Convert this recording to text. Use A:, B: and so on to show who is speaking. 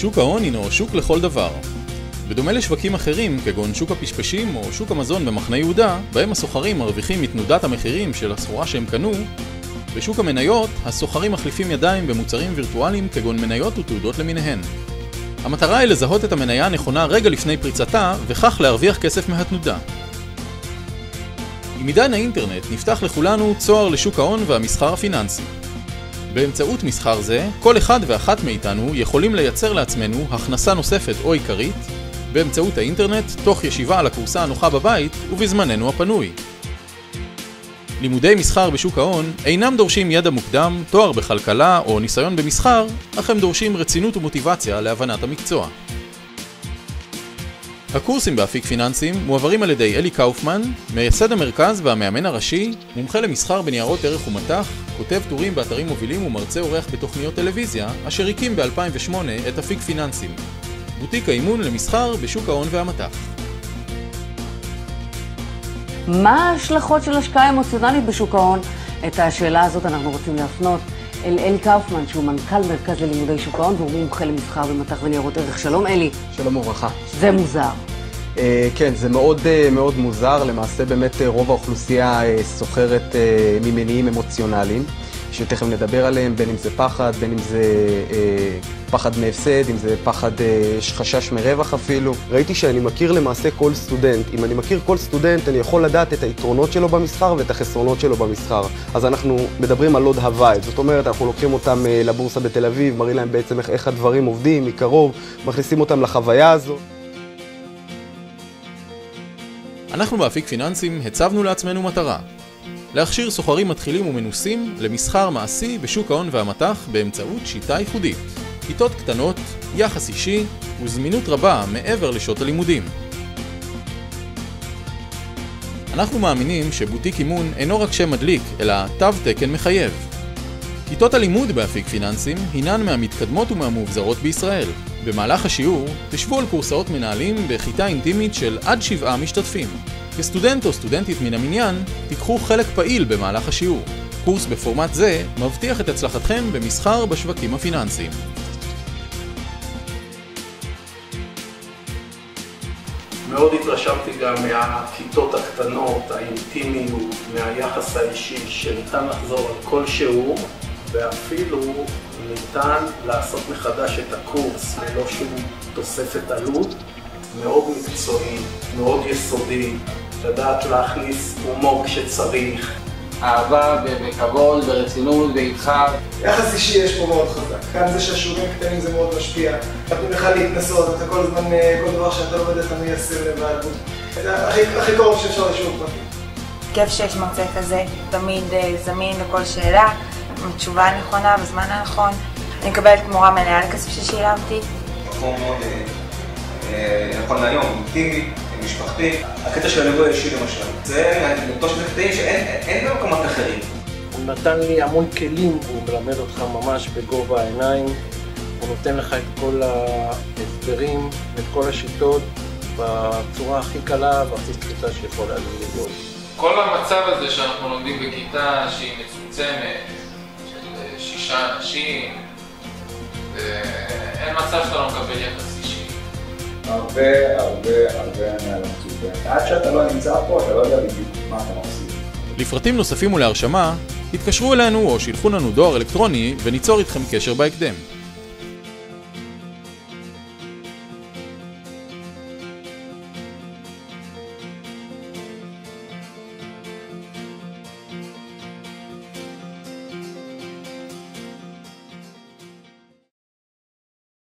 A: שוק ההון הינו שוק לכל דבר. בדומה לשווקים אחרים, כגון שוק הפשפשים או שוק המזון במחנה יהודה, בהם הסוחרים מרוויחים מתנודת המחירים של הסחורה שהם קנו, בשוק המניות, הסוחרים מחליפים ידיים במוצרים וירטואליים כגון מניות ותעודות למיניהן. המטרה היא לזהות את המניה הנכונה רגע לפני פריצתה, וכך להרוויח כסף מהתנודה. עם עידן האינטרנט נפתח לכולנו צוהר לשוק ההון והמסחר הפיננסי. באמצעות מסחר זה, כל אחד ואחת מאיתנו יכולים לייצר לעצמנו הכנסה נוספת או עיקרית, באמצעות האינטרנט, תוך ישיבה על הכורסה הנוחה בבית ובזמננו הפנוי. לימודי מסחר בשוק ההון אינם דורשים ידע מוקדם, תואר בכלכלה או ניסיון במסחר, אך הם דורשים רצינות ומוטיבציה להבנת המקצוע. הקורסים באפיק פיננסים מועברים על ידי אלי קאופמן, מייסד המרכז והמאמן הראשי, מומחה למסחר בניירות ערך ומטח, כותב טורים באתרים מובילים ומרצה אורח בתוכניות טלוויזיה, אשר הקים ב-2008 את אפיק פיננסים, בוטיק האימון למסחר בשוק ההון והמטח.
B: מה ההשלכות של השקעה אמוציונלית בשוק ההון? את השאלה הזאת אנחנו רוצים להפנות אל אלי קאופמן, שהוא מנכ"ל מרכז ללימודי שוק ההון, והוא מומחה למסחר במטח וניירות ערך. שלום אלי.
C: שלום וברכה.
B: זה מוזר.
C: כן, זה מאוד מאוד מוזר. למעשה באמת רוב האוכלוסייה סוחרת ממניעים אמוציונליים, שתכף נדבר עליהם, בין אם זה פחד, בין אם זה פחד מהפסד, אם זה פחד חשש מרווח אפילו. ראיתי שאני מכיר למעשה כל סטודנט. אם אני מכיר כל סטודנט, אני יכול לדעת את היתרונות שלו במסחר ואת החסרונות שלו במסחר. אז אנחנו מדברים על עוד הוואי. זאת אומרת, אנחנו לוקחים אותם לבורסה בתל אביב, מראים להם בעצם איך הדברים עובדים מקרוב, מכניסים אותם לחוויה הזו.
A: אנחנו באפיק פיננסים הצבנו לעצמנו מטרה. להכשיר סוחרים מתחילים ומנוסים למסחר מעשי בשוק ההון והמטח באמצעות שיטה ייחודית. כיתות קטנות, יחס אישי וזמינות רבה מעבר לשעות הלימודים. אנחנו מאמינים שבוטיק אימון אינו רק שם מדליק, אלא תו תקן מחייב. כיתות הלימוד באפיק פיננסים הינן מהמתקדמות ומהמובזרות בישראל. במהלך השיעור תשבו על קורסאות מנהלים בכיתה אינטימית של עד 7 משתתפים. כסטודנט או סטודנטית מן המניין, תיקחו חלק פעיל במהלך השיעור. קורס בפורמט זה מבטיח את הצלחתכם במסחר בשווקים הפיננסיים.
D: מאוד התרשמתי גם מהכיתות הקטנות, האינטימיות, מהיחס האישי שניתן לחזור על כל שיעור, ואפילו ניתן לעשות מחדש את הקורס ללא שום תוספת עלות. מאוד מקצועי, מאוד יסודי, לדעת להכניס הומור כשצריך.
E: אהבה בכבוד, ברצינות, באיתך.
F: יחס אישי יש פה מאוד חזק. כאן זה שהשיעורים קטנים זה מאוד משפיע. נותנים לך להתנסות, אתה כל הזמן, כל דבר שאתה לא יודע, אתה מיישם לבד. זה הכי קרוב שאפשר לשיעור פרטי.
G: כיף שיש מרצה כזה, תמיד זמין לכל שאלה, עם התשובה הנכונה בזמן הנכון. אני מקבלת תמורה מלאה לכסף ששילמתי.
H: נכון להיום, אינטימי, משפחתי. הקטע של הליווי האישי למשל, זה נטוש מקטעים שאין במקומות אחרים.
I: הוא נתן לי המון כלים, הוא מלמד אותך ממש בגובה העיניים, הוא נותן לך את כל ההסברים ואת כל השיטות בצורה הכי קלה והכי פשוטה שיכולה ללמוד.
J: כל המצב הזה שאנחנו לומדים בכיתה שהיא מצומצמת, של 6 אנשים, אין מצב שאתה לא מקבל יחס אישי.
K: הרבה מהמצופה. עד שאתה לא נמצא פה, אתה לא יודע בדיוק מה אתה עושים.
A: לפרטים נוספים ולהרשמה, התקשרו אלינו או שילחו לנו דואר אלקטרוני וניצור איתכם קשר בהקדם.